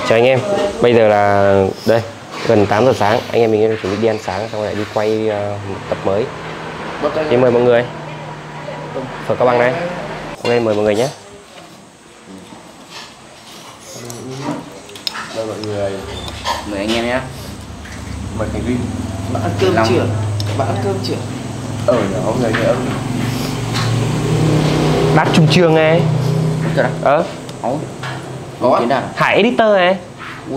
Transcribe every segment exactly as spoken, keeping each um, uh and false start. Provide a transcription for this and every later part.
Chào anh em, bây giờ là đây gần tám giờ sáng, anh em mình chuẩn bị đi ăn sáng xong rồi lại đi quay uh, một tập mới. Thì mời mọi người. Phở Cao Bằng đây. Ok, mời mọi người nhé. Mời mọi người. Mời anh em nhé. Mời thành viên. Bạn ăn cơm Long. chưa? Bạn ăn cơm chưa? Ở nhỏ người nữa. Bác Trung Trương này. Chưa đó. Ờ. Ôi. Có. Hải Editor này. Ui.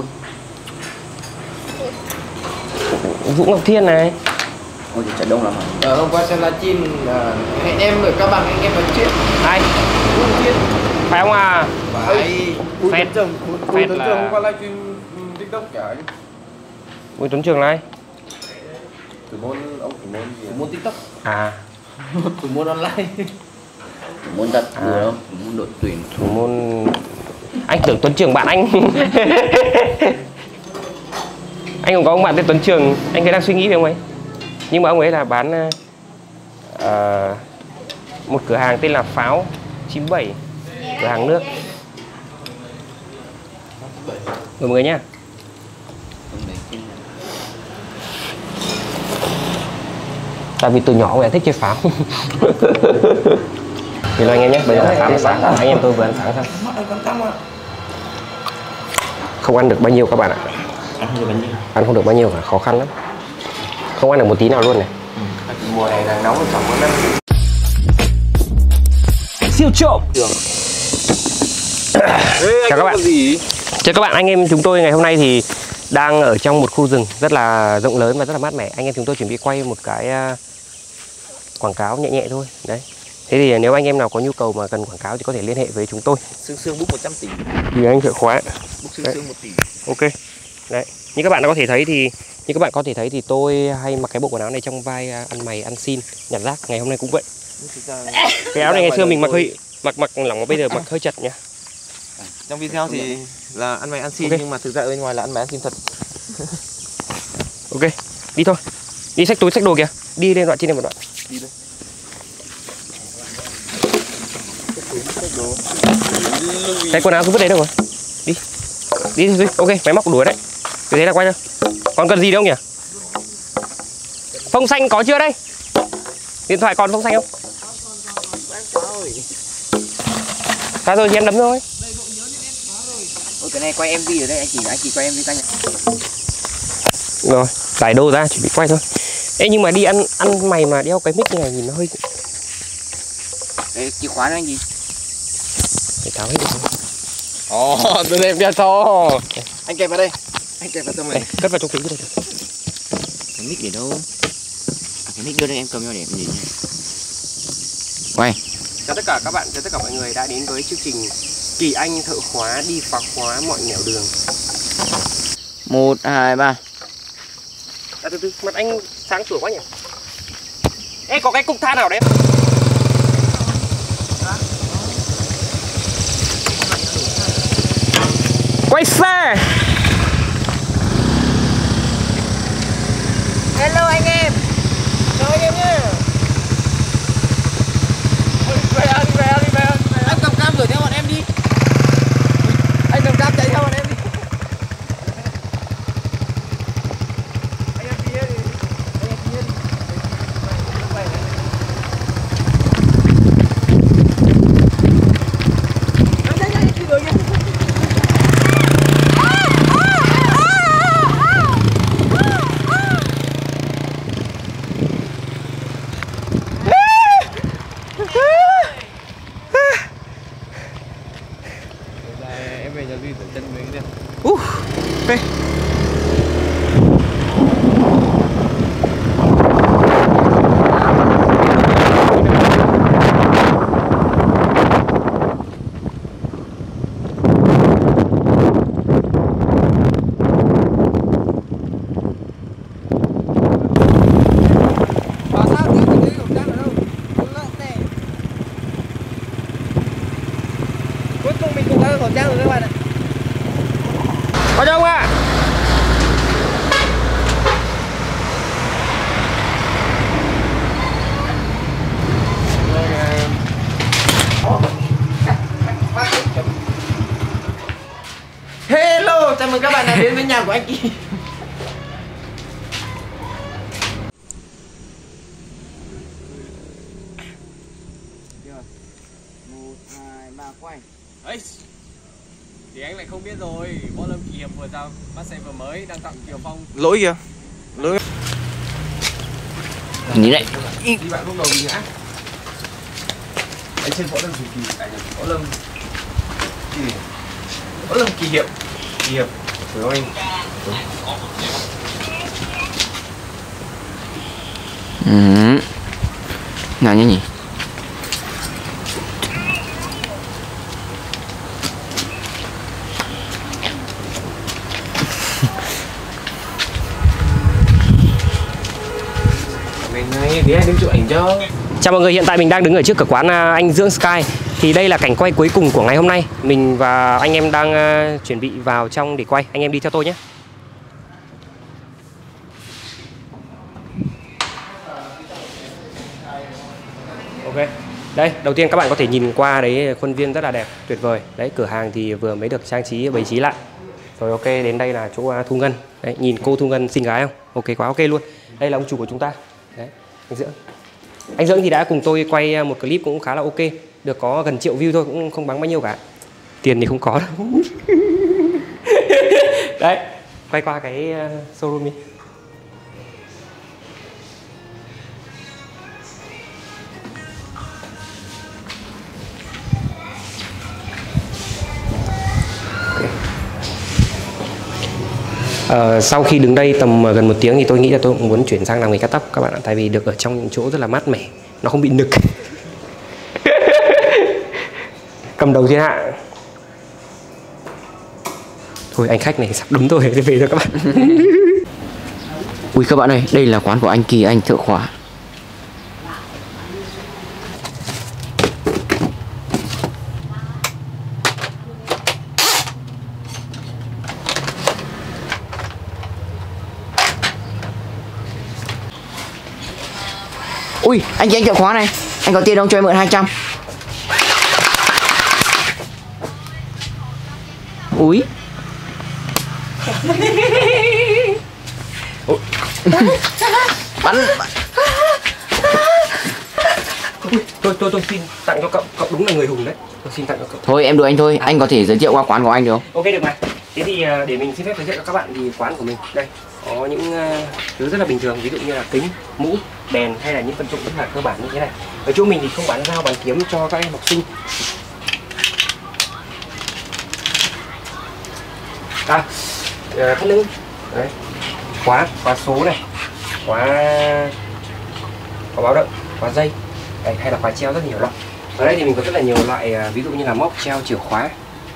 Vũ Ngọc Thiên này. Ôi thì trận đông lắm hả? Ờ, hôm qua xem livestream à, hẹn em ở Cao Bằng anh em nói chuyện. Ai? Vũ Ngọc Thiên. Phải không à? Phải. Bùi Phết. Tuấn Trường, Bùi Phết Tuấn là- Trường hôm qua livestream TikTok cả anh. Bùi Tuấn Trường này. Thủ môn ông thủ môn gì? Thủ môn TikTok. À, Thủ môn online. Thủ môn thật À. vừa không? Thủ môn đội tuyển. thủ môn. Anh tưởng Tuấn Trường bạn anh. Anh cũng có ông bạn tên Tuấn Trường, anh ấy đang suy nghĩ về ông ấy. Nhưng mà ông ấy là bán uh, một cửa hàng tên là Pháo chín bảy, cửa hàng nước. Mời mọi người nhá. Ông đấy trên Tại vì từ nhỏ ông ấy thích chơi pháo. Thì là anh em nhé, bây giờ là tám giờ sáng, anh em tôi vừa ăn sáng xong. Không ăn được bao nhiêu các bạn ạ. ăn không được bánh gì. Ăn không được bao nhiêu cả, khó khăn lắm. Không ăn được một tí nào luôn này. Mùa này nắng nóng chẳng có năm. Siêu trộm. Chào các bạn. Gì? Chào các bạn, anh em chúng tôi ngày hôm nay thì đang ở trong một khu rừng rất là rộng lớn và rất là mát mẻ. Anh em chúng tôi chuẩn bị quay một cái uh, quảng cáo nhẹ nhẹ thôi. Đấy. Thế thì nếu anh em nào có nhu cầu mà cần quảng cáo thì có thể liên hệ với chúng tôi. Sương Sương book một trăm tỷ. Thì anh chợ khóa. Book Sương Đấy. Sương một tỷ. Ok. Đấy. Như các bạn đã có thể thấy thì như các bạn có thể thấy thì tôi hay mặc cái bộ quần áo này trong vai uh, ăn mày ăn xin nhặt rác. Ngày hôm nay cũng vậy. Thực ra Cái áo này ngày xưa mình mặc hơi mặc mặc lỏng mà bây giờ mặc hơi chật nhá. trong video thì là ăn mày ăn xin Ok. nhưng mà thực ra ở bên ngoài là ăn mày ăn xin thật. Ok. Đi thôi. Đi xách túi xách đồ kìa. Đi lên đoạn trên này một đoạn. Đi đây. Cái quần áo cứ vứt đấy đâu rồi. Đi. Đi đi. Ok, máy móc đuổi đấy. Cứ thế là quay thôi. Còn cần gì đâu nhỉ? Phông xanh có chưa đây? Điện thoại còn phông xanh không? Ra rồi thì em đấm thôi. Ôi cái này quay em vê ở đây, anh chỉ anh chỉ quay em vê anh. Rồi, giải đồ ra chuẩn bị quay thôi. Ê nhưng mà đi ăn ăn mày mà đeo cái mic như này nhìn nó hơi Ê, chìa khóa đó anh gì? phải tháo hết được không? Ồ, tôi đem ra cho. Anh kẹp vào đây. Anh kẹp vào trong Đây, này. cất vào trong túi đây. Cái mic để đâu? À, cái mic đưa đây em cầm cho để em gì nha. Quay. Chào tất cả các bạn, chào tất cả mọi người đã đến với chương trình Kỳ Anh thợ khóa đi phá khóa mọi nẻo đường. Một, hai, ba. À, từ từ, mặt anh sáng sủa quá nhỉ? Ê, có cái cục than nào đấy? Quay xe! Hello anh em. Chào anh em nhé. Đi về, đi về, đi về. Anh cầm cam đuổi theo bọn em đi. Anh cầm cam chạy theo bọn em đi. Anh em đi đi. Anh em đi đi. Anh chạy chạy đi rồi nhé. Em về nhà Duy tưởng chân mình đi. Uh, okay. Bảo sao nữa thì khẩu trang ở đâu? Không lợn này. Cuối cùng mình cũng có khẩu trang rồi các bạn ạ. Có chưa không ạ? Hello Hello, chào mừng các bạn đã đến với nhà của anh Kỳ. Một, hai, ba, quay. Ấy thì anh lại không biết rồi, Võ Lâm Kỳ Hiệp vừa ra mắt xe vừa mới đang tặng Kiều Phong. Lỗi kìa. Lỗi. Nhìn đấy. Đi bạn lúc đầu bị ngã. Anh trên Võ Lâm Kỳ Kỳ, anh Võ Lâm Kỳ Võ Lâm Kỳ Hiệp. Kỳ Hiệp. Phải anh. Ừ. Nào nhá nhỉ. Mình ngay để anh đứng chụp ảnh cho. Chào mọi người, hiện tại mình đang đứng ở trước cửa quán à, anh Dương Sky. Thì đây là cảnh quay cuối cùng của ngày hôm nay. Mình và anh em đang uh, chuẩn bị vào trong để quay. Anh em đi theo tôi nhé. Ok. Đây, đầu tiên các bạn có thể nhìn qua đấy, khuôn viên rất là đẹp, tuyệt vời. Đấy, cửa hàng thì vừa mới được trang trí, bày trí lại. Rồi ok, đến đây là chỗ uh, Thu Ngân. Đấy, nhìn cô Thu Ngân xinh gái không? Ok, quá ok luôn. Đây là ông chủ của chúng ta. Đấy, anh Dưỡng. Anh Dưỡng thì đã cùng tôi quay một clip cũng khá là ok. Được có gần triệu view thôi, cũng không bằng bao nhiêu cả. Tiền thì không có đâu. Đấy, quay qua cái showroom đi. Ờ, sau khi đứng đây tầm gần một tiếng thì tôi nghĩ là tôi cũng muốn chuyển sang làm nghề cắt tóc các bạn ạ. Tại vì được ở trong những chỗ rất là mát mẻ, nó không bị nực. Cầm đầu thiên hạ. Thôi anh khách này sắp đúng tôi để về thôi các bạn. Ui các bạn ơi, đây là quán của anh Kỳ, anh thợ khóa. Ui, anh chị anh thợ khóa này, anh có tiền không cho em mượn hai trăm? Ui. Bắn. Tôi tôi tôi xin tặng cho cậu, cậu đúng là người hùng đấy. Tôi xin tặng cho cậu. Thôi em đùa anh thôi, anh có thể giới thiệu qua quán của anh được không? Ok được mà. Thế thì để mình xin phép giới thiệu cho các bạn thì quán của mình đây có những uh, thứ rất là bình thường, ví dụ như là kính, mũ, đèn hay là những vật dụng rất là cơ bản như thế này. Ở chỗ mình thì không bán dao, bán kiếm cho các em học sinh. À, uh, thắt lưng, đấy, khóa, khóa số này, khóa, khóa báo động, khóa dây, đấy, hay là khóa treo rất nhiều loại. Ở đây thì mình có rất là nhiều loại, uh, ví dụ như là móc treo chìa khóa.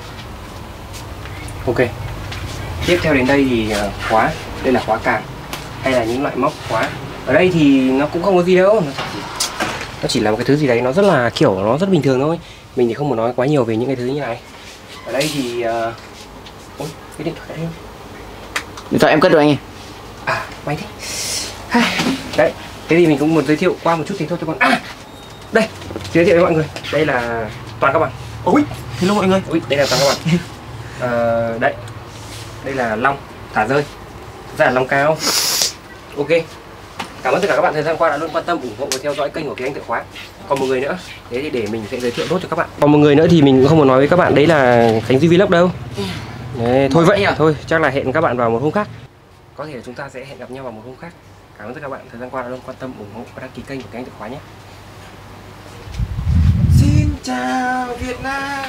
Ok. Tiếp theo đến đây thì uh, khóa, đây là khóa càng hay là những loại móc khóa. Ở đây thì nó cũng không có gì đâu, nó chỉ, nó chỉ là một cái thứ gì đấy nó rất là kiểu nó rất bình thường thôi. Mình thì không muốn nói quá nhiều về những cái thứ như này. Ở đây thì uh... ôi, cái điện thoại đây không? Điện thoại em cất được anh ơi. À, may thế. Đấy, thế thì mình cũng muốn giới thiệu qua một chút thế thôi cho con. À, đây, giới thiệu với mọi người. Đây là toàn các bạn. Ôi, hello mọi người. Ui, đây là toàn các bạn. À, đây, đây là long thả rơi, thực ra là long cao. Ok, cảm ơn tất cả các bạn thời gian qua đã luôn quan tâm ủng hộ và theo dõi kênh của Kỳ Anh Thợ Khóa. Còn một người nữa, thế thì để mình sẽ giới thiệu tốt cho các bạn. Còn một người nữa thì mình cũng không muốn nói với các bạn đấy là Khánh Duy Vlog đâu. Đấy, thôi vậy, thôi chắc là hẹn các bạn vào một hôm khác. Có thể là chúng ta sẽ hẹn gặp nhau vào một hôm khác. Cảm ơn tất cả các bạn thời gian qua đã luôn quan tâm ủng hộ và đăng ký kênh của Kỳ Anh Thợ Khóa nhé. Xin chào Việt Nam.